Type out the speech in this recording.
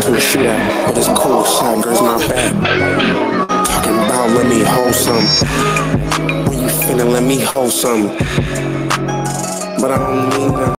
finna shoot at, but it's cool, shot girls not bad. Talking about let me hold some. When you finna let me hold some. But I don't mean that.